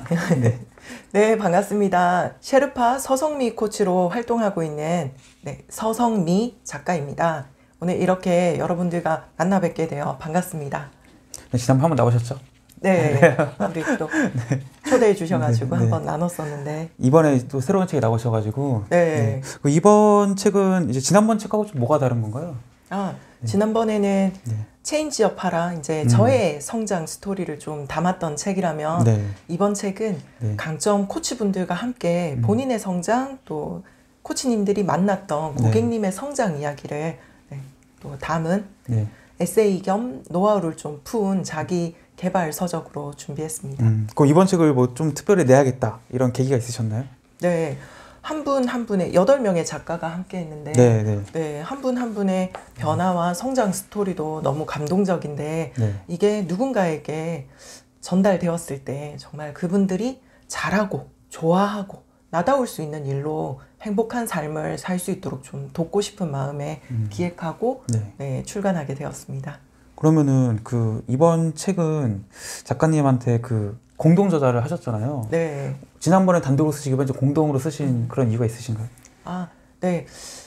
네. 네, 반갑습니다. 셰르파 서성미 코치로 활동하고 있는 서성미 작가입니다. 오늘 이렇게 여러분들과 만나 뵙게 되어 반갑습니다. 네, 지난번 한번 나오셨죠? 네, 우리 또 초대해 주셔가지고 네. 한번 나눴었는데 이번에 또 새로운 책이 나오셔가지고 네. 이번 책은 이제 지난번 책하고 좀 뭐가 다른 건가요? 지난번에는 체인지업 하라 이제 저의 성장 스토리를 좀 담았던 책이라면 이번 책은 강점 코치분들과 함께 본인의 성장 또 코치님들이 만났던 고객님의 성장 이야기를 또 담은 에세이 겸 노하우를 좀 푼 자기 개발 서적으로 준비했습니다. 그럼 이번 책을 뭐 좀 특별히 내야겠다 이런 계기가 있으셨나요? 네. 한 분 한 분의 8명의 작가가 함께 했는데 한 분 한 분의 변화와 성장 스토리도 너무 감동적인데 이게 누군가에게 전달되었을 때 정말 그분들이 잘하고 좋아하고 나다울 수 있는 일로 행복한 삶을 살 수 있도록 좀 돕고 싶은 마음에 기획하고 출간하게 되었습니다. 그러면은 이번 책은 작가님한테 공동 저자를 하셨잖아요. 네. 지난번에 단독으로 쓰시고 이번 주 공동으로 쓰신 그런 이유가 있으신가요? 네.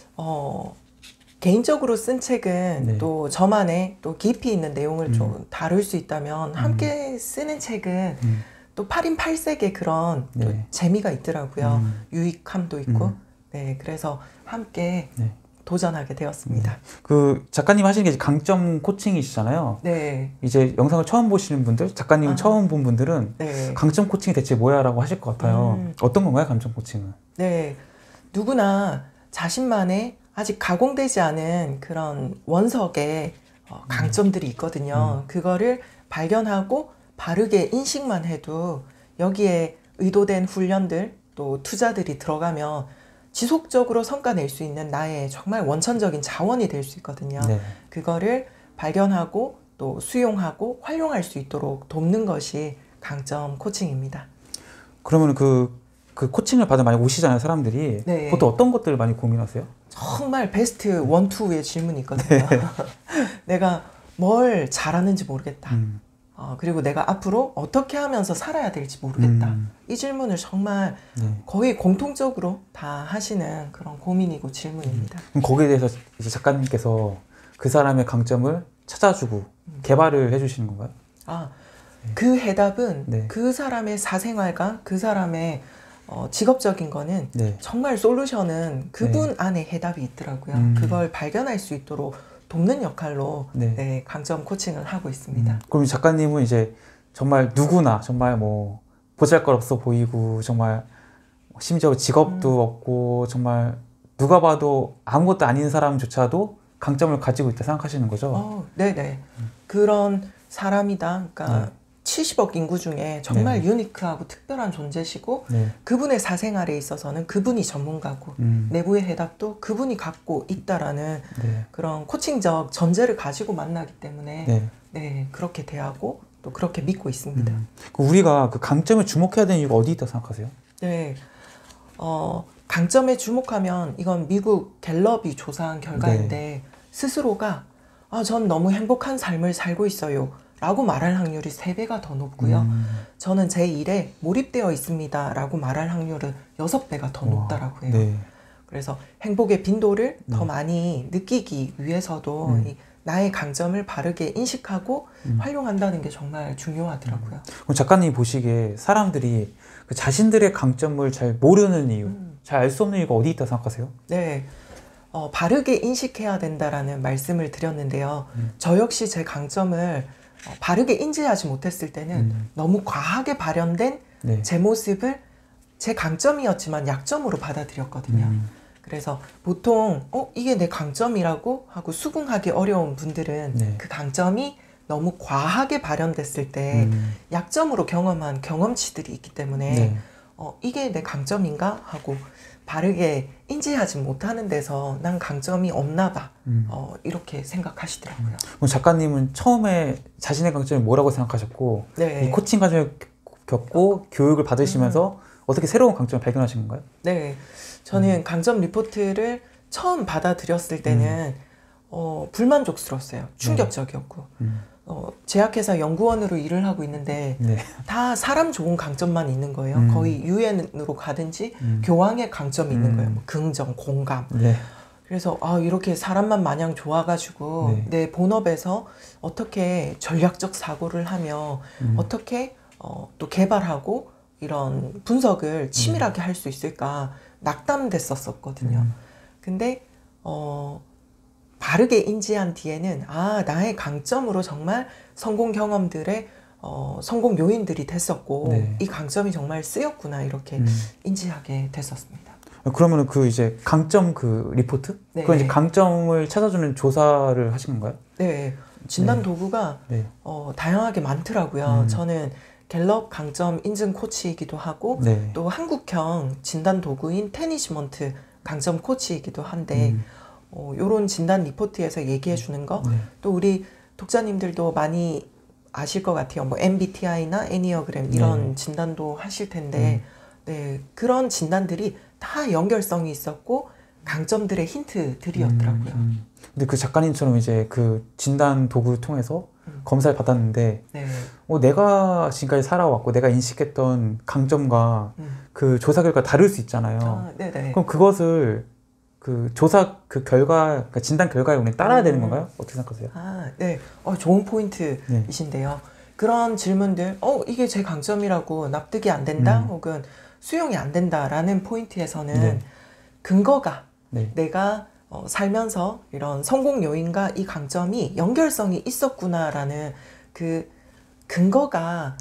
개인적으로 쓴 책은 또 저만의 또 깊이 있는 내용을 좀 다룰 수 있다면 함께 쓰는 책은 또 8인 8색의 그런 또 재미가 있더라고요. 유익함도 있고. 그래서 함께 도전하게 되었습니다. 작가님 하시는 게 강점 코칭이시잖아요. 네. 이제 영상을 처음 보시는 분들, 작가님 처음 본 분들은 강점 코칭이 대체 뭐야? 라고 하실 것 같아요. 어떤 건가요, 강점 코칭은? 네. 누구나 자신만의 아직 가공되지 않은 그런 원석의 강점들이 있거든요. 그거를 발견하고 바르게 인식만 해도 여기에 의도된 훈련들 또 투자들이 들어가면 지속적으로 성과 낼 수 있는 나의 정말 원천적인 자원이 될 수 있거든요. 그거를 발견하고 또 수용하고 활용할 수 있도록 돕는 것이 강점 코칭입니다. 그러면 그 코칭을 받아 많이 오시잖아요, 사람들이. 보통 어떤 것들을 많이 고민하세요? 정말 베스트 1, 2의 질문이 있거든요. 내가 뭘 잘하는지 모르겠다. 그리고 내가 앞으로 어떻게 하면서 살아야 될지 모르겠다. 이 질문을 정말 거의 공통적으로 다 하시는 그런 고민이고 질문입니다. 그럼 거기에 대해서 이제 작가님께서 그 사람의 강점을 찾아주고 개발을 해주시는 건가요? 그 해답은 그 사람의 사생활과 그 사람의 직업적인 거는 정말 솔루션은 그분 안에 해답이 있더라고요. 그걸 발견할 수 있도록 돕는 역할로 강점 코칭을 하고 있습니다. 그럼 작가님은 이제 정말 누구나 정말 뭐 보잘것없어 보이고 정말 심지어 직업도 없고 정말 누가 봐도 아무것도 아닌 사람조차도 강점을 가지고 있다 생각하시는 거죠? 네네. 그런 사람이다. 그러니까 70억 인구 중에 정말 유니크하고 특별한 존재시고 그분의 사생활에 있어서는 그분이 전문가고 내부의 해답도 그분이 갖고 있다라는 그런 코칭적 전제를 가지고 만나기 때문에 그렇게 대하고 또 그렇게 믿고 있습니다. 우리가 그 강점에 주목해야 되는 이유가 어디 있다고 생각하세요? 강점에 주목하면 이건 미국 갤럽이 조사한 결과인데 스스로가 전 너무 행복한 삶을 살고 있어요 라고 말할 확률이 3배가 더 높고요. 저는 제 일에 몰입되어 있습니다 라고 말할 확률은 6배가 더 높더라고요. 그래서 행복의 빈도를 더 많이 느끼기 위해서도 나의 강점을 바르게 인식하고 활용한다는 게 정말 중요하더라고요. 그럼 작가님이 보시기에 사람들이 자신들의 강점을 잘 모르는 이유, 잘 알 수 없는 이유가 어디 있다고 생각하세요? 바르게 인식해야 된다라는 말씀을 드렸는데요. 저 역시 제 강점을 바르게 인지하지 못했을 때는 너무 과하게 발현된 제 모습을 제 강점이었지만 약점으로 받아들였거든요. 그래서 보통 이게 내 강점이라고 하고 수긍하기 어려운 분들은 그 강점이 너무 과하게 발현됐을 때 약점으로 경험한 경험치들이 있기 때문에 이게 내 강점인가 하고 바르게 인지하지 못하는 데서 난 강점이 없나 봐 이렇게 생각하시더라고요. 그럼 작가님은 처음에 자신의 강점이 뭐라고 생각하셨고 이 코칭 과정을 겪고 교육을 받으시면서 어떻게 새로운 강점을 발견하신 건가요? 저는 강점 리포트를 처음 받아들였을 때는 불만족스러웠어요. 충격적이었고 제약회사 연구원으로 일을 하고 있는데 네. 다 사람 좋은 강점만 있는 거예요. 거의 유엔으로 가든지 교황의 강점이 있는 거예요. 뭐 긍정, 공감. 네. 그래서 이렇게 사람만 마냥 좋아가지고 네. 내 본업에서 어떻게 전략적 사고를 하며 어떻게 또 개발하고 이런 분석을 치밀하게 할 수 있을까 낙담됐었거든요. 근데 바르게 인지한 뒤에는 나의 강점으로 정말 성공 경험들의 성공 요인들이 됐었고 네. 이 강점이 정말 쓰였구나 이렇게 인지하게 됐었습니다. 그러면은 그 이제 강점 그 리포트? 네. 그건 이제 강점을 찾아주는 조사를 하신 건가요? 네. 진단 도구가 네. 다양하게 많더라고요. 저는 갤럽 강점 인증 코치이기도 하고 네. 또 한국형 진단 도구인 테니시먼트 강점 코치이기도 한데 요런 진단 리포트에서 얘기해 주는 거 또 우리 독자님들도 많이 아실 것 같아요. 뭐 MBTI나 애니어그램 이런 진단도 하실 텐데 네, 그런 진단들이 다 연결성이 있었고 강점들의 힌트들이었더라고요. 근데 그 작가님처럼 이제 그 진단 도구를 통해서 검사를 받았는데 네. 내가 지금까지 살아왔고 내가 인식했던 강점과 그 조사 결과 다를 수 있잖아요. 네네. 그럼 그것을 그 조사 그 결과, 그러니까 진단 결과에 우리 따라야 되는 건가요? 어떻게 생각하세요? 네. 좋은 포인트이신데요. 그런 질문들, 이게 제 강점이라고 납득이 안 된다, 혹은 수용이 안 된다라는 포인트에서는 근거가 내가 살면서 이런 성공 요인과 이 강점이 연결성이 있었구나라는 그 근거가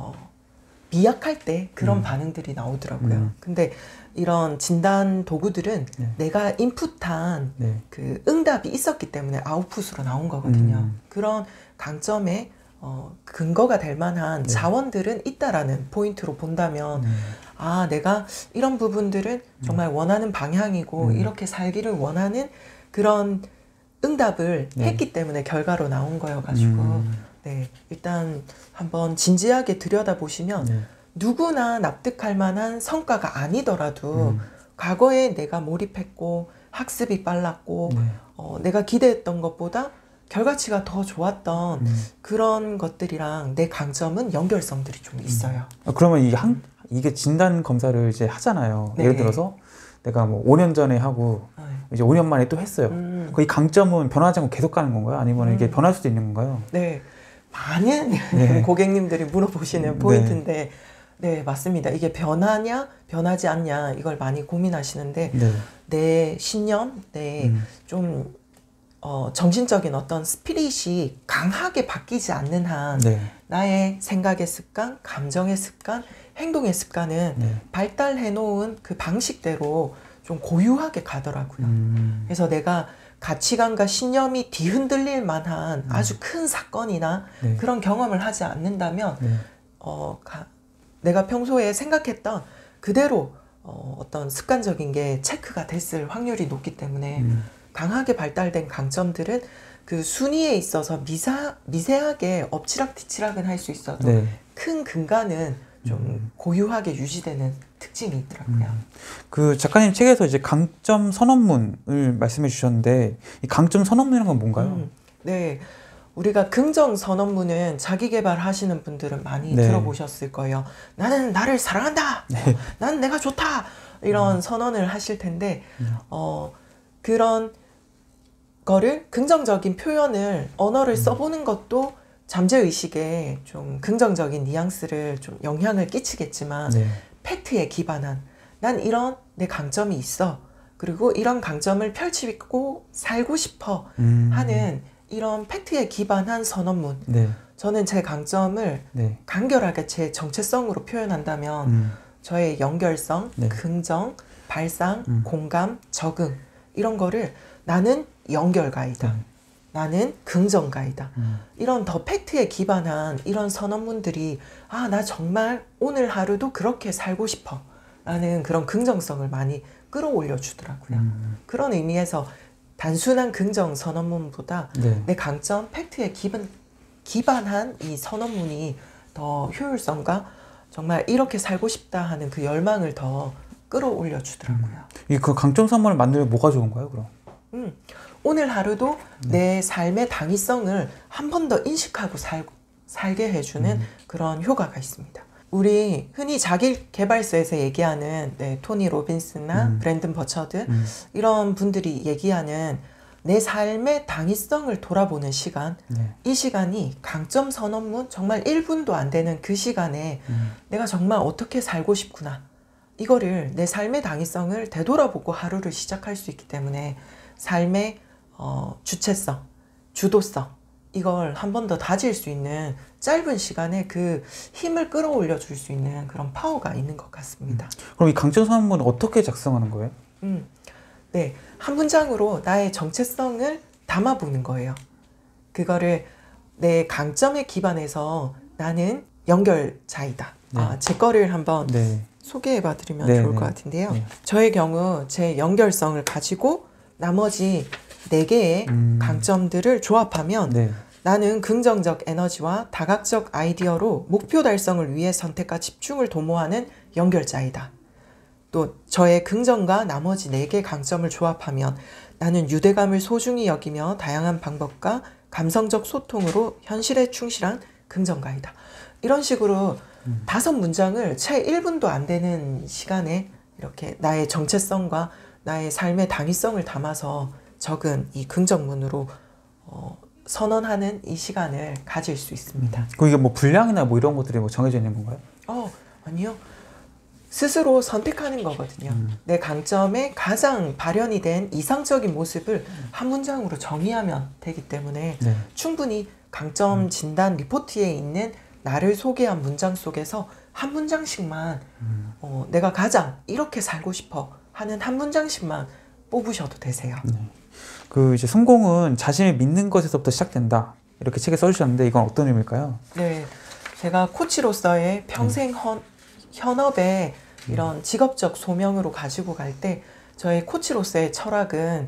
미약할 때 그런 반응들이 나오더라고요. 근데 이런 진단 도구들은 내가 인풋한 그 응답이 있었기 때문에 아웃풋으로 나온 거거든요. 그런 강점에 근거가 될 만한 자원들은 있다라는 포인트로 본다면 내가 이런 부분들은 정말 원하는 방향이고 이렇게 살기를 원하는 그런 응답을 했기 때문에 결과로 나온 거여가지고 네, 일단 한번 진지하게 들여다보시면 누구나 납득할 만한 성과가 아니더라도 과거에 내가 몰입했고 학습이 빨랐고 내가 기대했던 것보다 결과치가 더 좋았던 그런 것들이랑 내 강점은 연결성들이 좀 있어요. 그러면 이게 진단 검사를 이제 하잖아요. 예를 들어서 내가 뭐 5년 전에 하고 이제 5년 만에 또 했어요. 이 강점은 변하지 않고 계속 가는 건가요? 아니면 이게 변할 수도 있는 건가요? 네. 많은 고객님들이 물어보시는 포인트인데 네, 맞습니다. 이게 변하냐, 변하지 않냐 이걸 많이 고민하시는데 내 신념, 좀 정신적인 어떤 스피릿이 강하게 바뀌지 않는 한 나의 생각의 습관, 감정의 습관, 행동의 습관은 발달해 놓은 그 방식대로 좀 고유하게 가더라고요. 그래서 내가 가치관과 신념이 뒤흔들릴 만한 아주 큰 사건이나 그런 경험을 하지 않는다면 내가 평소에 생각했던 그대로 어떤 습관적인 게 체크가 됐을 확률이 높기 때문에 강하게 발달된 강점들은 그 순위에 있어서 미세하게 엎치락뒤치락은 할 수 있어도 큰 근간은 좀 고유하게 유지되는 특징이 있더라고요. 그 작가님 책에서 이제 강점 선언문을 말씀해 주셨는데 이 강점 선언문이라는 건 뭔가요? 네. 우리가 긍정 선언문은 자기 개발하시는 분들은 많이 들어보셨을 거예요. 나는 나를 사랑한다. 나는 내가 좋다. 이런 선언을 하실 텐데 그런 거를 긍정적인 표현을 언어를 써보는 것도 잠재의식에 좀 긍정적인 뉘앙스를 좀 영향을 끼치겠지만 팩트에 기반한 난 이런 내 강점이 있어. 그리고 이런 강점을 펼치고 살고 싶어 하는 이런 팩트에 기반한 선언문. 저는 제 강점을 간결하게 제 정체성으로 표현한다면 저의 연결성, 긍정, 발상, 공감, 적응 이런 거를 나는 연결가이다. 나는 긍정가이다. 이런 더 팩트에 기반한 이런 선언문들이 나 정말 오늘 하루도 그렇게 살고 싶어 라는 그런 긍정성을 많이 끌어올려 주더라고요. 그런 의미에서 단순한 긍정 선언문보다 내 강점, 팩트에 기반한 이 선언문이 더 효율성과 정말 이렇게 살고 싶다 하는 그 열망을 더 끌어올려 주더라고요. 그 강점 선언문을 만들면 뭐가 좋은가요, 그럼? 오늘 하루도 내 삶의 당위성을 한 번 더 인식하고 살게 해주는 그런 효과가 있습니다. 우리 흔히 자기계발서에서 얘기하는 토니 로빈스나 브랜든 버처드 이런 분들이 얘기하는 내 삶의 당위성을 돌아보는 시간, 이 시간이 강점 선언문 정말 1분도 안 되는 그 시간에 내가 정말 어떻게 살고 싶구나, 이거를 내 삶의 당위성을 되돌아보고 하루를 시작할 수 있기 때문에 삶의 주체성, 주도성, 이걸 한 번 더 다질 수 있는 짧은 시간에 그 힘을 끌어올려 줄 수 있는 그런 파워가 있는 것 같습니다. 그럼 이 강점 선언문은 어떻게 작성하는 거예요? 네, 한 문장으로 나의 정체성을 담아보는 거예요. 그거를 내 강점에 기반해서 나는 연결자이다. 제 거를 한번 소개해봐 드리면 좋을 것 같은데요. 저의 경우 제 연결성을 가지고 나머지 4개의 강점들을 조합하면 나는 긍정적 에너지와 다각적 아이디어로 목표 달성을 위해 선택과 집중을 도모하는 연결자이다. 또 저의 긍정과 나머지 4개의 강점을 조합하면 나는 유대감을 소중히 여기며 다양한 방법과 감성적 소통으로 현실에 충실한 긍정가이다. 이런 식으로 5문장을 채 1분도 안 되는 시간에 이렇게 나의 정체성과 나의 삶의 당위성을 담아서 적은 이 긍정문으로 선언하는 이 시간을 가질 수 있습니다. 그럼 이게 뭐 분량이나 뭐 이런 것들이 뭐 정해져 있는 건가요? 아니요. 스스로 선택하는 거거든요. 내 강점에 가장 발현이 된 이상적인 모습을 한 문장으로 정의하면 되기 때문에 충분히 강점 진단 리포트에 있는 나를 소개한 문장 속에서 한 문장씩만 내가 가장 이렇게 살고 싶어 하는 한 문장씩만 뽑으셔도 되세요. 그 이제 성공은 자신을 믿는 것에서부터 시작된다, 이렇게 책에 써주셨는데 이건 어떤 의미일까요? 네, 제가 코치로서의 평생 현업에 이런 직업적 소명으로 가지고 갈 때 저의 코치로서의 철학은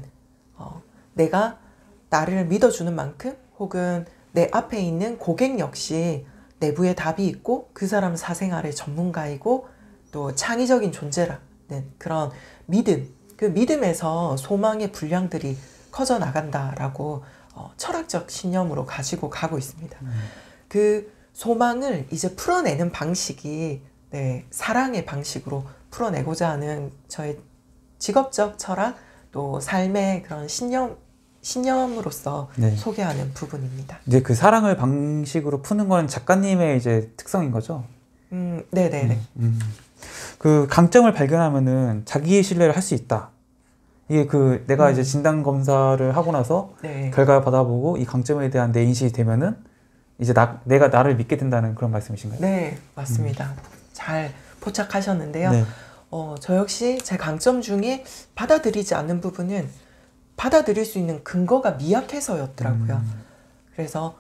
내가 나를 믿어주는 만큼 혹은 내 앞에 있는 고객 역시 내부에 답이 있고 그 사람 사생활의 전문가이고 또 창의적인 존재라는 그런 믿음, 그 믿음에서 소망의 분량들이 커져 나간다라고 철학적 신념으로 가지고 가고 있습니다. 그 소망을 이제 풀어내는 방식이 사랑의 방식으로 풀어내고자 하는 저의 직업적 철학, 또 삶의 그런 신념으로서 소개하는 부분입니다. 이제 그 사랑을 방식으로 푸는 건 작가님의 이제 특성인 거죠? 네네네. 그 강점을 발견하면은 자기의 신뢰를 할 수 있다. 이게 그 내가 이제 진단 검사를 하고 나서 결과를 받아보고 이 강점에 대한 내 인식이 되면은 이제 내가 나를 믿게 된다는 그런 말씀이신가요? 네, 맞습니다. 잘 포착하셨는데요. 저 역시 제 강점 중에 받아들이지 않는 부분은 받아들일 수 있는 근거가 미약해서였더라고요. 그래서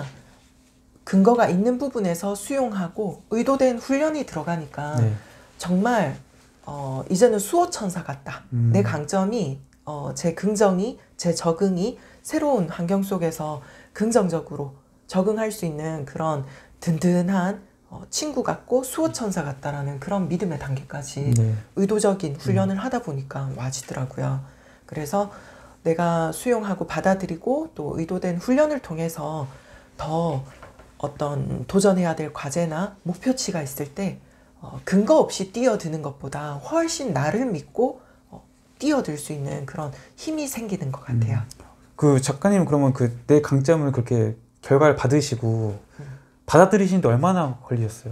근거가 있는 부분에서 수용하고 의도된 훈련이 들어가니까 정말 이제는 수호천사 같다. 내 강점이 제 긍정이, 제 적응이 새로운 환경 속에서 긍정적으로 적응할 수 있는 그런 든든한 친구 같고 수호천사 같다라는 그런 믿음의 단계까지 의도적인 훈련을 하다 보니까 와지더라고요. 그래서 내가 수용하고 받아들이고 또 의도된 훈련을 통해서 더 어떤 도전해야 될 과제나 목표치가 있을 때 근거 없이 뛰어드는 것보다 훨씬 나를 믿고 뛰어들 수 있는 그런 힘이 생기는 것 같아요. 그 작가님 그러면 그 내 강점을 그렇게 결과를 받으시고 받아들이시는데 얼마나 걸리셨어요?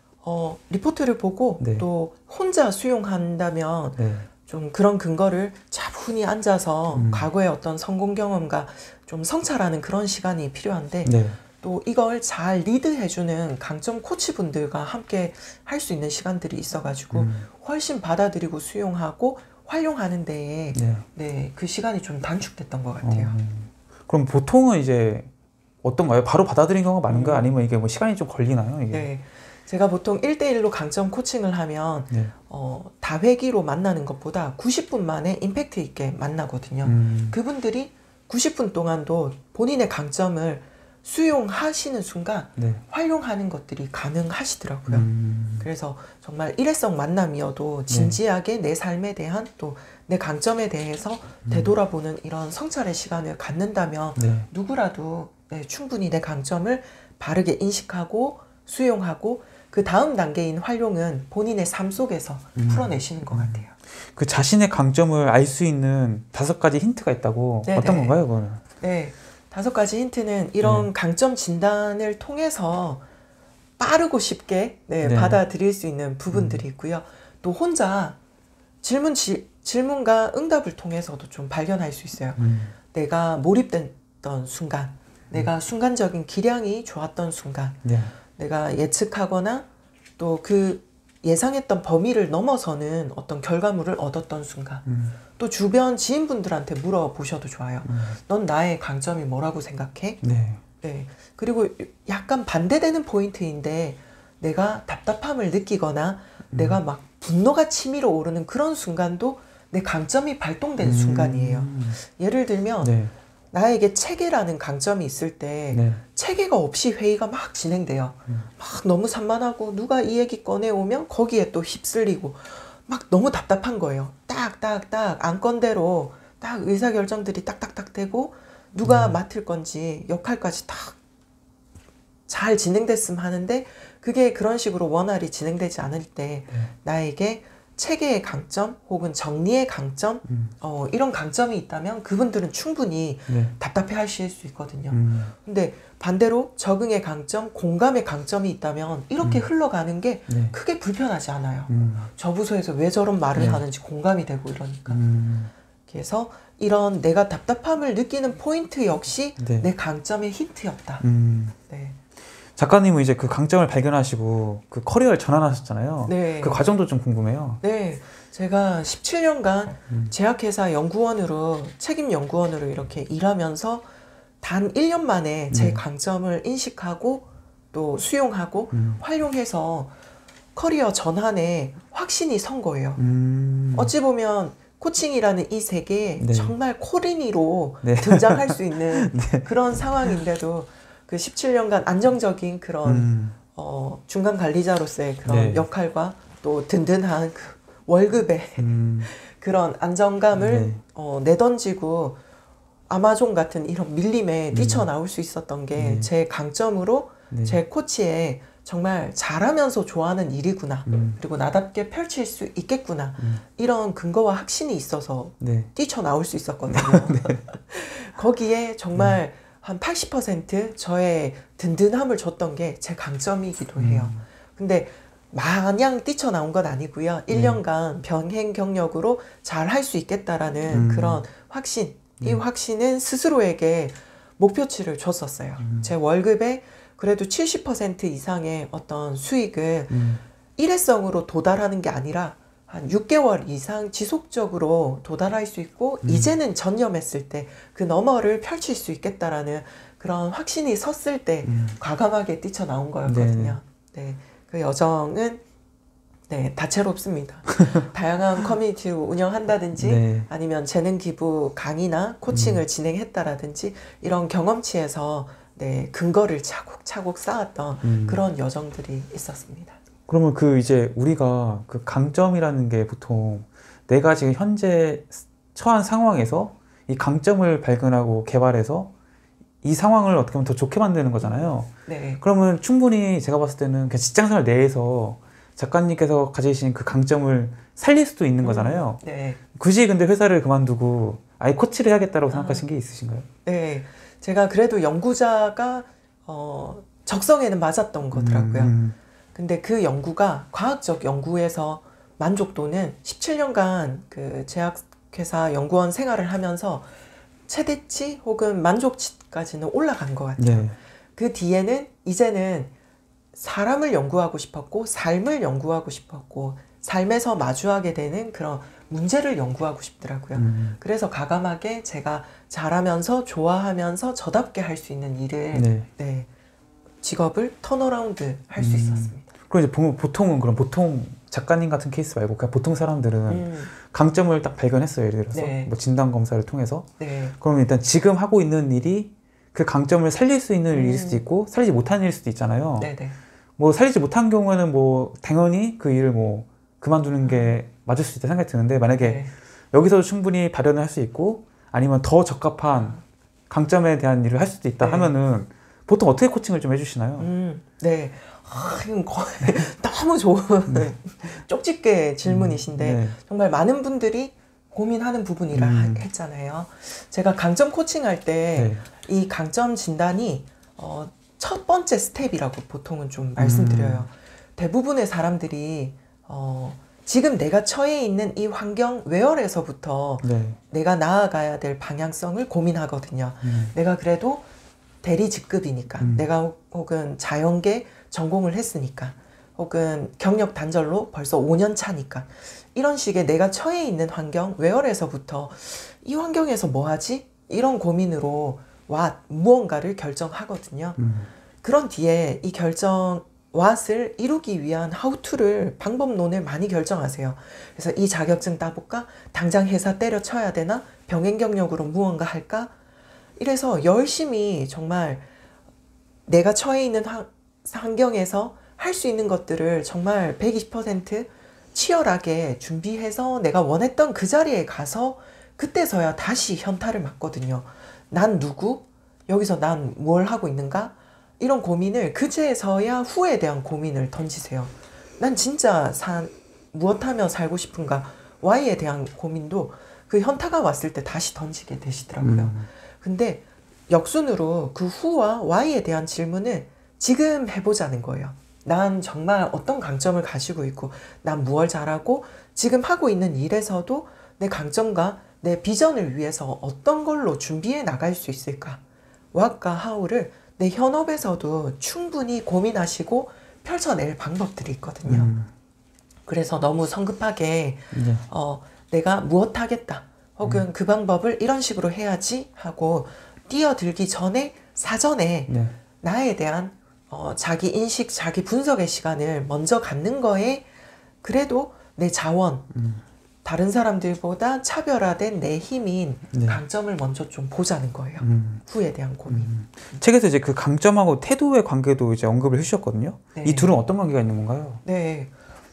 리포트를 보고 또 혼자 수용한다면 좀 그런 근거를 차분히 앉아서 과거의 어떤 성공 경험과 좀 성찰하는 그런 시간이 필요한데 또 이걸 잘 리드해주는 강점 코치분들과 함께 할 수 있는 시간들이 있어가지고 훨씬 받아들이고 수용하고 활용하는 데에 그 시간이 좀 단축됐던 것 같아요. 그럼 보통은 이제 어떤가요? 바로 받아들인 경우가 많은가요? 아니면 이게 뭐 시간이 좀 걸리나요? 이게? 제가 보통 1대1로 강점 코칭을 하면 다회기로 만나는 것보다 90분 만에 임팩트 있게 만나거든요. 그분들이 90분 동안도 본인의 강점을 수용하시는 순간 네. 활용하는 것들이 가능하시더라고요. 그래서 정말 일회성 만남이어도 진지하게 내 삶에 대한 또 내 강점에 대해서 되돌아보는 이런 성찰의 시간을 갖는다면 네. 누구라도 네, 충분히 내 강점을 바르게 인식하고 수용하고 그 다음 단계인 활용은 본인의 삶 속에서 풀어내시는 것 같아요. 그 자신의 강점을 알 수 있는 5가지 힌트가 있다고. 네네. 어떤 건가요, 그거는? 네, 5가지 힌트는 이런 강점 진단을 통해서 빠르고 쉽게 네, 받아들일 수 있는 부분들이 있고요. 또 혼자 질문과 응답을 통해서도 좀 발견할 수 있어요. 내가 몰입됐던 순간, 내가 순간적인 기량이 좋았던 순간, 내가 예측하거나 또 그 예상했던 범위를 넘어서는 어떤 결과물을 얻었던 순간, 또 주변 지인분들한테 물어보셔도 좋아요. 넌 나의 강점이 뭐라고 생각해? 네. 그리고 약간 반대되는 포인트인데 내가 답답함을 느끼거나 내가 막 분노가 치밀어 오르는 그런 순간도 내 강점이 발동된 순간이에요. 예를 들면 나에게 체계라는 강점이 있을 때 체계가 없이 회의가 막 진행돼요. 막 너무 산만하고 누가 이 얘기 꺼내오면 거기에 또 휩쓸리고 막 너무 답답한 거예요. 딱딱딱 안건대로 딱 의사결정들이 딱딱딱 되고 누가 맡을 건지 역할까지 딱 잘 진행됐으면 하는데 그게 그런 식으로 원활히 진행되지 않을 때 나에게 체계의 강점 혹은 정리의 강점 이런 강점이 있다면 그분들은 충분히 답답해 하실 수 있거든요. 근데 반대로 적응의 강점, 공감의 강점이 있다면 이렇게 흘러가는 게 크게 불편하지 않아요. 저 부서에서 왜 저런 말을 하는지 공감이 되고 이러니까. 그래서 이런 내가 답답함을 느끼는 포인트 역시 내 강점의 힌트였다. 네. 작가님은 이제 그 강점을 발견하시고 그 커리어를 전환하셨잖아요. 네. 그 과정도 좀 궁금해요. 네. 제가 17년간 제약회사 연구원으로, 책임 연구원으로 이렇게 일하면서 단 1년 만에 제 강점을 인식하고 또 수용하고 활용해서 커리어 전환에 확신이 선 거예요. 어찌 보면 코칭이라는 이 세계에 정말 코린이로 등장할 수 있는 그런 상황인데도 그 17년간 안정적인 그런 중간 관리자로서의 그런 역할과 또 든든한 그 월급의 그런 안정감을 내던지고 아마존 같은 이런 밀림에 뛰쳐나올 수 있었던 게 제 강점으로 제 코치에 정말 잘하면서 좋아하는 일이구나. 그리고 나답게 펼칠 수 있겠구나. 이런 근거와 확신이 있어서 뛰쳐나올 수 있었거든요. 거기에 정말 한 80% 저의 든든함을 줬던 게 제 강점이기도 해요. 근데 마냥 뛰쳐나온 건 아니고요. 1년간 병행 경력으로 잘 할 수 있겠다라는 그런 확신, 이 확신은 스스로에게 목표치를 줬었어요. 제 월급의 그래도 70% 이상의 어떤 수익을 일회성으로 도달하는 게 아니라 한 6개월 이상 지속적으로 도달할 수 있고 이제는 전념했을 때 그 너머를 펼칠 수 있겠다라는 그런 확신이 섰을 때 과감하게 뛰쳐나온 거였거든요. 네, 그 여정은 다채롭습니다. 다양한 커뮤니티를 운영한다든지 아니면 재능 기부 강의나 코칭을 진행했다라든지 이런 경험치에서 근거를 차곡차곡 쌓았던 그런 여정들이 있었습니다. 그러면 그 이제 우리가 그 강점이라는 게 보통 내가 지금 현재 처한 상황에서 이 강점을 발견하고 개발해서 이 상황을 어떻게 보면 더 좋게 만드는 거잖아요. 그러면 충분히 제가 봤을 때는 그냥 직장생활 내에서 작가님께서 가지신 그 강점을 살릴 수도 있는 거잖아요. 굳이 근데 회사를 그만두고 아예 코치를 해야겠다고 생각하신 게 있으신가요? 네, 제가 그래도 연구자가 적성에는 맞았던 거더라고요. 근데 그 연구가 과학적 연구에서 만족도는 17년간 그 제약회사 연구원 생활을 하면서 최대치 혹은 만족치까지는 올라간 것 같아요. 그 뒤에는 이제는 사람을 연구하고 싶었고 삶을 연구하고 싶었고 삶에서 마주하게 되는 그런 문제를 연구하고 싶더라고요. 그래서 과감하게 제가 잘하면서 좋아하면서 저답게 할 수 있는 일을 직업을 턴어라운드 할 수 있었습니다. 그럼 이제 보통은 그럼 보통 작가님 같은 케이스 말고 그냥 보통 사람들은 강점을 딱 발견했어요. 예를 들어서 뭐 진단 검사를 통해서. 그러면 일단 지금 하고 있는 일이 그 강점을 살릴 수 있는 일일 수도 있고 살리지 못한 일일 수도 있잖아요. 네네. 뭐 살리지 못한 경우에는 뭐 당연히 그 일을 뭐 그만두는 게 맞을 수 있다 생각이 드는데 만약에 네. 여기서도 충분히 발현을 할 수 있고 아니면 더 적합한 강점에 대한 일을 할 수도 있다 네. 하면은 보통 어떻게 코칭을 좀 해주시나요? 네. 이건 거의 너무 좋은 쪽집게 질문이신데 네. 정말 많은 분들이 고민하는 부분이라 했잖아요. 제가 강점 코칭할 때 이 강점 진단이 첫 번째 스텝이라고 보통은 좀 말씀드려요. 대부분의 사람들이 지금 내가 처해 있는 이 환경 외열에서부터 내가 나아가야 될 방향성을 고민하거든요. 내가 그래도 대리 직급이니까 내가 혹은 자연계 전공을 했으니까 혹은 경력 단절로 벌써 5년 차니까 이런 식의 내가 처해 있는 환경 외열에서부터 이 환경에서 뭐 하지? 이런 고민으로 무언가를 결정하거든요. 그런 뒤에 이 결정 what을 이루기 위한 how to를 방법론을 많이 결정하세요. 그래서 이 자격증 따볼까? 당장 회사 때려쳐야 되나? 병행 경력으로 무언가 할까? 이래서 열심히 정말 내가 처해 있는 환경에서 할 수 있는 것들을 정말 120% 치열하게 준비해서 내가 원했던 그 자리에 가서 그때서야 다시 현타를 맞거든요. 난 누구? 여기서 난 뭘 하고 있는가? 이런 고민을 그제서야 후에 대한 고민을 던지세요. 난 진짜 무엇 하며 살고 싶은가? Why에 대한 고민도 그 현타가 왔을 때 다시 던지게 되시더라고요. 근데 역순으로 그 후와 Why에 대한 질문을 지금 해보자는 거예요. 난 정말 어떤 강점을 가지고 있고 난 무엇을 잘하고 지금 하고 있는 일에서도 내 강점과 내 비전을 위해서 어떤 걸로 준비해 나갈 수 있을까? What과 How를 내 현업에서도 충분히 고민하시고 펼쳐낼 방법들이 있거든요. 그래서 너무 성급하게 내가 무엇 하겠다 혹은 그 방법을 이런 식으로 해야지 하고 뛰어들기 전에 사전에 나에 대한 자기 인식, 자기 분석의 시간을 먼저 갖는 거에 그래도 내 자원, 다른 사람들보다 차별화된 내 힘인 강점을 먼저 좀 보자는 거예요. 후에 대한 고민. 책에서 이제 그 강점하고 태도의 관계도 이제 언급을 해주셨거든요. 이 둘은 어떤 관계가 있는 건가요? 네,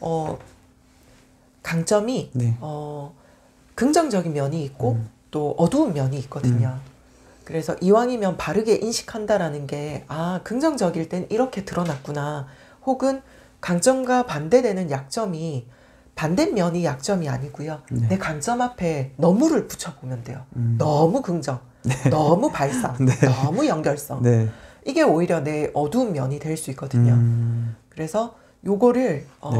강점이 긍정적인 면이 있고 또 어두운 면이 있거든요. 그래서 이왕이면 바르게 인식한다라는 게 긍정적일 땐 이렇게 드러났구나. 혹은 강점과 반대되는 약점이 반대면이 약점이 아니고요. 내 강점 앞에 너무를 붙여보면 돼요. 너무 긍정, 너무 발상, 너무 연결성. 이게 오히려 내 어두운 면이 될 수 있거든요. 그래서 요거를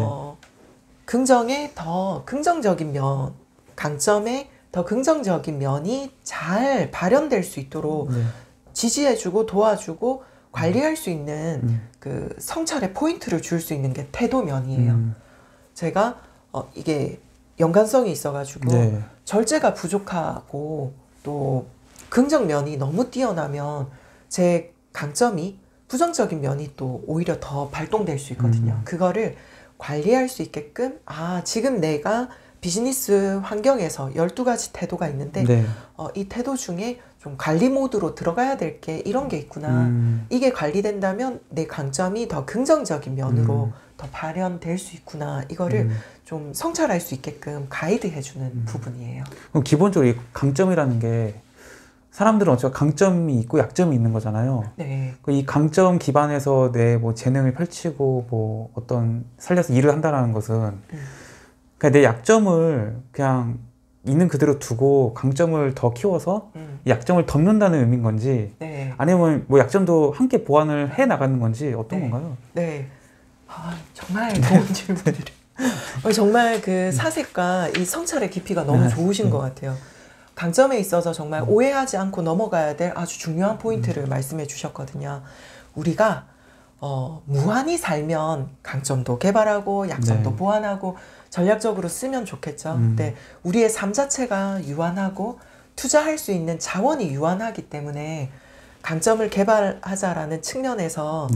긍정의 더 긍정적인 면, 강점의 더 긍정적인 면이 잘 발현될 수 있도록 지지해주고 도와주고 관리할 수 있는 그 성찰의 포인트를 줄 수 있는 게 태도면이에요. 제가 이게 연관성이 있어가지고 절제가 부족하고 또 긍정면이 너무 뛰어나면 제 강점이 부정적인 면이 또 오히려 더 발동될 수 있거든요. 그거를 관리할 수 있게끔 지금 내가 비즈니스 환경에서 12가지 태도가 있는데 이 태도 중에 좀 관리 모드로 들어가야 될 게 이런 게 있구나. 이게 관리된다면 내 강점이 더 긍정적인 면으로 더 발현될 수 있구나. 이거를 좀 성찰할 수 있게끔 가이드해주는 부분이에요. 그럼 기본적으로 이 강점이라는 게 사람들은 어차피 강점이 있고 약점이 있는 거잖아요. 이 강점 기반에서 내 뭐 재능을 펼치고 뭐 어떤 살려서 일을 한다는 것은 그러니까 내 약점을 그냥 있는 그대로 두고 강점을 더 키워서 약점을 덮는다는 의미인 건지 아니면 뭐 약점도 함께 보완을 해 나가는 건지 어떤 건가요? 정말 좋은 질문이래요. 정말 그 사색과 이 성찰의 깊이가 너무 좋으신 것 같아요. 강점에 있어서 정말 오해하지 않고 넘어가야 될 아주 중요한 포인트를 말씀해 주셨거든요. 우리가 무한히 살면 강점도 개발하고 약점도 보완하고 전략적으로 쓰면 좋겠죠. 근데 우리의 삶 자체가 유한하고 투자할 수 있는 자원이 유한하기 때문에 강점을 개발하자라는 측면에서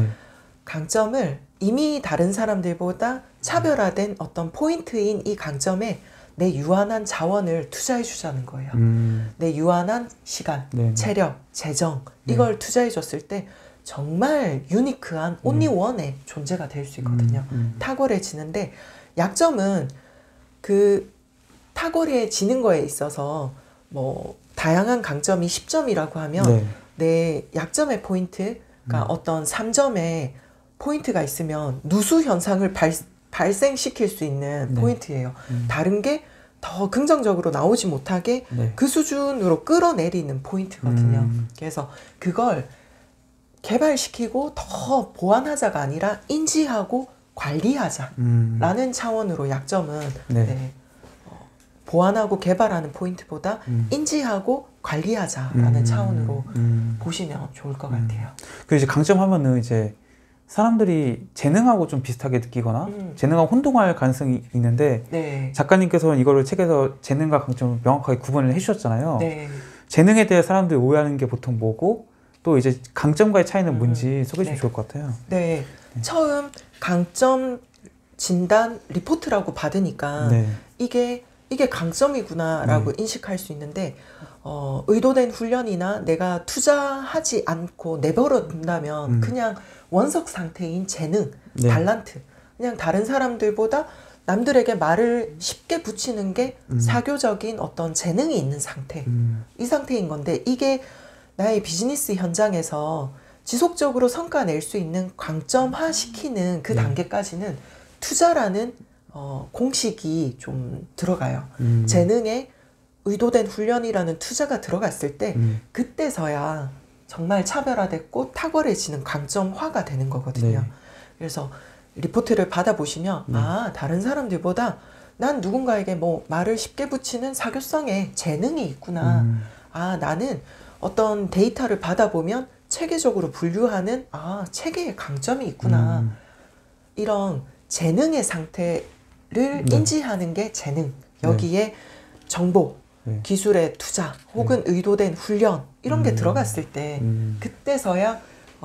강점을 이미 다른 사람들보다 차별화된 어떤 포인트인 이 강점에 내 유한한 자원을 투자해 주자는 거예요. 내 유한한 시간, 네. 체력, 재정 이걸 투자해 줬을 때 정말 유니크한 온리 원의 존재가 될 수 있거든요. 탁월해지는데 약점은 그 탁월해지는 거에 있어서 뭐 다양한 강점이 10점이라고 하면 네. 내 약점의 포인트가 어떤 3점의 포인트가 있으면 누수 현상을 발생시킬 수 있는 네. 포인트예요. 다른 게 더 긍정적으로 나오지 못하게 네. 그 수준으로 끌어내리는 포인트거든요. 그래서 그걸 개발시키고 더 보완하자가 아니라 인지하고 관리하자라는 차원으로 약점은 네. 네, 보완하고 개발하는 포인트보다 인지하고 관리하자라는 차원으로 보시면 좋을 것 같아요. 그 이제 강점 하면은 이제 사람들이 재능하고 좀 비슷하게 느끼거나 재능하고 혼동할 가능성이 있는데 네. 작가님께서는 이거를 책에서 재능과 강점을 명확하게 구분을 해주셨잖아요. 네. 재능에 대해 사람들이 오해하는 게 보통 뭐고 또 이제 강점과의 차이는 뭔지 소개해 주시면 네. 좋을 것 같아요. 네. 처음 강점 진단 리포트라고 받으니까 네. 이게 강점이구나라고 인식할 수 있는데 의도된 훈련이나 내가 투자하지 않고 내버려 둔다면 그냥 원석 상태인 재능, 네. 달란트 그냥 다른 사람들보다 남들에게 말을 쉽게 붙이는 게 사교적인 어떤 재능이 있는 상태 이 상태인 건데 이게 나의 비즈니스 현장에서 지속적으로 성과 낼 수 있는 강점화 시키는 그 단계까지는 투자라는 공식이 좀 들어가요. 재능에 의도된 훈련이라는 투자가 들어갔을 때 그때서야 정말 차별화됐고 탁월해지는 강점화가 되는 거거든요. 네. 그래서 리포트를 받아보시면 아 다른 사람들보다 난 누군가에게 뭐 말을 쉽게 붙이는 사교성에 재능이 있구나. 아 나는 어떤 데이터를 받아보면 체계적으로 분류하는 아 체계에 강점이 있구나. 이런 재능의 상태를 인지하는 게 재능. 여기에 정보, 기술의 투자 혹은 의도된 훈련 이런 게 들어갔을 때 그때서야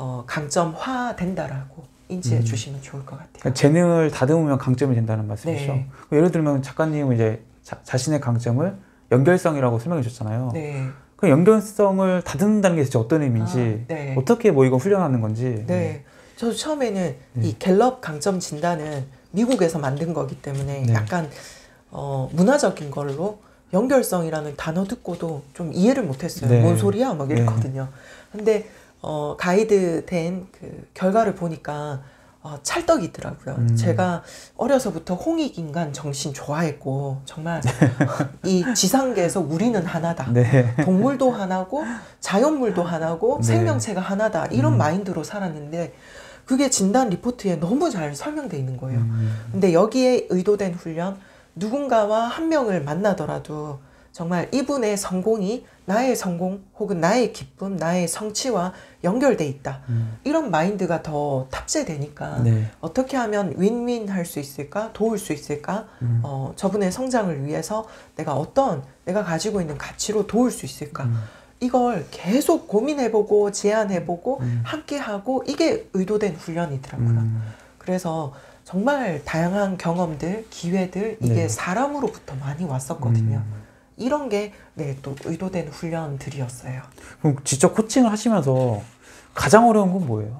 강점화 된다라고 인지해 주시면 좋을 것 같아요. 그러니까 재능을 다듬으면 강점이 된다는 말씀이시죠. 네. 예를 들면 작가님은 이제 자신의 강점을 연결성이라고 설명해 주셨잖아요. 네. 그 연결성을 다듬는다는 게 진짜 어떤 의미인지 네. 어떻게 뭐 이거 훈련하는 건지. 네. 저도 처음에는 이 갤럽 강점 진단은 미국에서 만든 거기 때문에 네. 약간 문화적인 걸로 연결성이라는 단어 듣고도 좀 이해를 못했어요. 네. 뭔 소리야? 막 이랬거든요. 근데 가이드 된 그 결과를 보니까 찰떡이더라고요. 제가 어려서부터 홍익인간 정신 좋아했고 정말 이 지상계에서 우리는 하나다. 네. 동물도 하나고 자연물도 하나고 네. 생명체가 하나다. 이런 마인드로 살았는데 그게 진단 리포트에 너무 잘 설명되어 있는 거예요. 근데 여기에 의도된 훈련 누군가와 한 명을 만나더라도 정말 이분의 성공이 나의 성공 혹은 나의 기쁨, 나의 성취와 연결돼 있다. 이런 마인드가 더 탑재되니까 네. 어떻게 하면 윈윈 할 수 있을까? 도울 수 있을까? 저분의 성장을 위해서 내가 가지고 있는 가치로 도울 수 있을까? 이걸 계속 고민해보고 제안해보고 함께하고 이게 의도된 훈련이더라고요. 그래서 정말 다양한 경험들, 기회들 이게 네. 사람으로부터 많이 왔었거든요. 이런 게 또 의도된 훈련들이었어요. 그럼 직접 코칭을 하시면서 가장 어려운 건 뭐예요?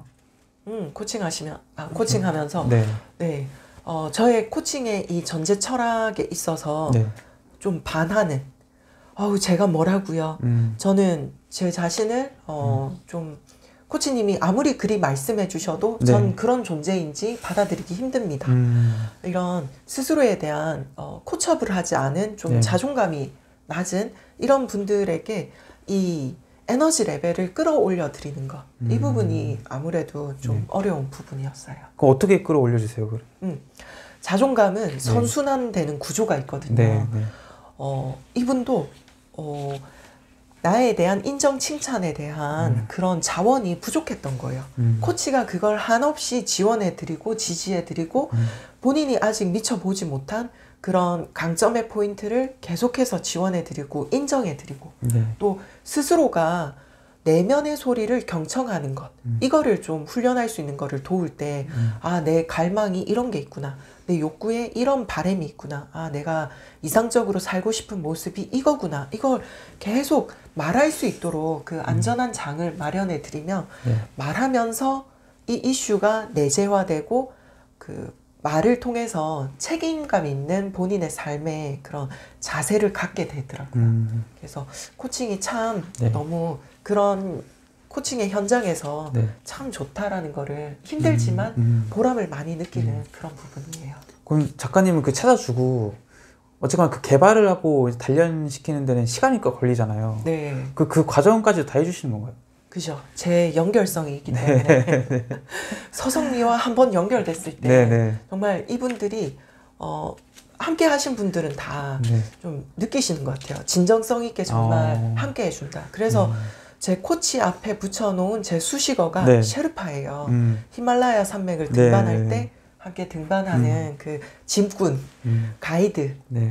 코칭하면서 네. 저의 코칭의 이 전제 철학에 있어서 네. 좀 반하는 제가 뭐라고요? 저는 제 자신을 좀 코치님이 아무리 그리 말씀해 주셔도 전 그런 존재인지 받아들이기 힘듭니다. 이런 스스로에 대한 코치업을 하지 않은 좀 자존감이 낮은 이런 분들에게 이 에너지 레벨을 끌어올려 드리는 것. 이 부분이 아무래도 좀 어려운 부분이었어요. 그럼 어떻게 끌어올려 주세요? 자존감은 선순환되는 구조가 있거든요. 네. 이분도 나에 대한 인정 칭찬에 대한 그런 자원이 부족했던 거예요. 코치가 그걸 한없이 지원해드리고 지지해드리고 본인이 아직 미쳐보지 못한 그런 강점의 포인트를 계속해서 지원해드리고 인정해드리고 또 스스로가 내면의 소리를 경청하는 것, 이거를 좀 훈련할 수 있는 거를 도울 때, 아, 내 갈망이 이런 게 있구나. 내 욕구에 이런 바람이 있구나. 아, 내가 이상적으로 살고 싶은 모습이 이거구나. 이걸 계속 말할 수 있도록 그 안전한 장을 마련해 드리면 말하면서 이 이슈가 내재화되고 그 말을 통해서 책임감 있는 본인의 삶의 그런 자세를 갖게 되더라고요. 그래서 코칭이 참 너무 그런 코칭의 현장에서 참 좋다라는 거를 힘들지만 보람을 많이 느끼는 그런 부분이에요. 그럼 작가님은 그 찾아주고 어쨌거나 그 개발을 하고 단련시키는 데는 시간이 꽤 걸리잖아요. 네. 그 과정까지 다 해주시는 건가요? 그죠. 제 연결성이 있기 때문에 서성미와 한번 연결됐을 때 정말 이분들이 함께 하신 분들은 다 좀 느끼시는 것 같아요. 진정성 있게 정말 함께 해준다. 그래서 제 코치 앞에 붙여놓은 제 수식어가 셰르파예요. 히말라야 산맥을 등반할 때 함께 등반하는 그 짐꾼, 가이드.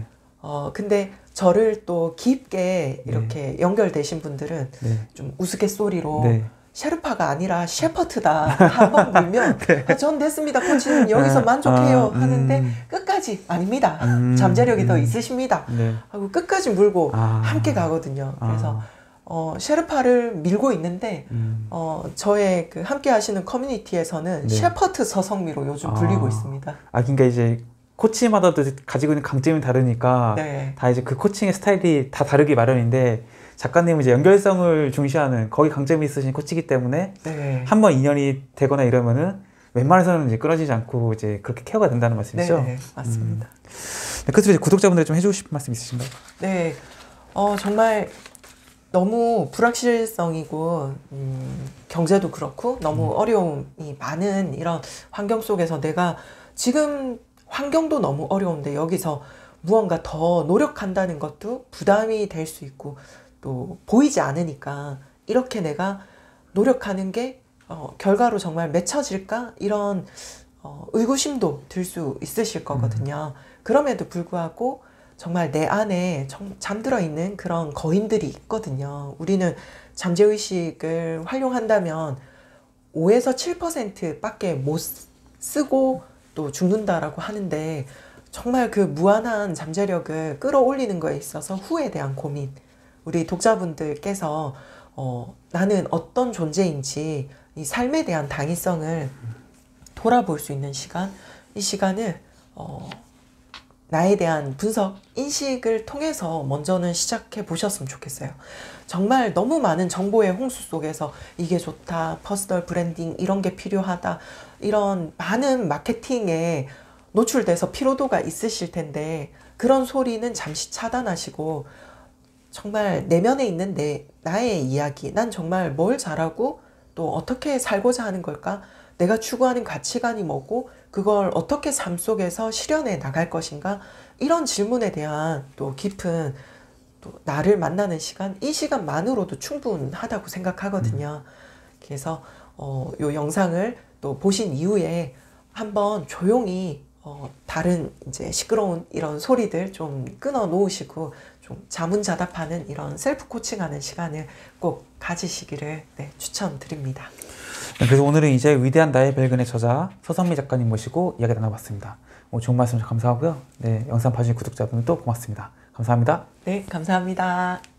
근데 저를 또 깊게 이렇게 연결되신 분들은 좀 우스갯소리로 셰르파가 아니라 셰퍼트다 한번 물면 아, 전 됐습니다 코치님 여기서 만족해요 하는데 끝까지 아닙니다 잠재력이 더 있으십니다 하고 끝까지 물고 함께 가거든요. 그래서 셰르파를 밀고 있는데 저의 그 함께 하시는 커뮤니티에서는 셰퍼트 서성미로 요즘 불리고 있습니다. 그러니까 이제 코치마다도 가지고 있는 강점이 다르니까 다 이제 그 코칭의 스타일이 다 다르기 마련인데 작가님은 이제 연결성을 중시하는 거기 강점이 있으신 코치이기 때문에 한번 인연이 되거나 이러면은 웬만해서는 이제 끊어지지 않고 이제 그렇게 케어가 된다는 말씀이죠? 네, 맞습니다. 끝으로 이제 구독자분들 좀 해주고 싶은 말씀 있으신가요? 네, 정말 너무 불확실성이고 경제도 그렇고 너무 어려움이 많은 이런 환경 속에서 내가 지금 환경도 너무 어려운데 여기서 무언가 더 노력한다는 것도 부담이 될 수 있고 또 보이지 않으니까 이렇게 내가 노력하는 게 결과로 정말 맺혀질까 이런 의구심도 들 수 있으실 거거든요. 그럼에도 불구하고 정말 내 안에 잠들어 있는 그런 거인들이 있거든요. 우리는 잠재의식을 활용한다면 5에서 7% 밖에 못 쓰고 또 죽는다라고 하는데 정말 그 무한한 잠재력을 끌어올리는 거에 있어서 후에 대한 고민, 우리 독자분들께서 나는 어떤 존재인지 이 삶에 대한 당위성을 돌아볼 수 있는 시간, 이 시간을 나에 대한 분석, 인식을 통해서 먼저는 시작해 보셨으면 좋겠어요. 정말 너무 많은 정보의 홍수 속에서 이게 좋다, 퍼스널 브랜딩 이런 게 필요하다, 이런 많은 마케팅에 노출돼서 피로도가 있으실 텐데 그런 소리는 잠시 차단하시고 정말 내면에 있는 나의 이야기, 난 정말 뭘 잘하고 또 어떻게 살고자 하는 걸까? 내가 추구하는 가치관이 뭐고 그걸 어떻게 삶 속에서 실현해 나갈 것인가? 이런 질문에 대한 또 깊은 또 나를 만나는 시간, 이 시간만으로도 충분하다고 생각하거든요. 그래서 요 영상을 또 보신 이후에 한번 조용히 다른 이제 시끄러운 이런 소리들 좀 끊어 놓으시고 좀 자문자답하는 이런 셀프 코칭하는 시간을 꼭 가지시기를 추천드립니다. 그래서 오늘은 이제 위대한 나의 발견의 저자 서성미 작가님 모시고 이야기 나눠봤습니다. 좋은 말씀 감사하고요. 영상 봐주신 구독자분들도 고맙습니다. 감사합니다. 네, 감사합니다.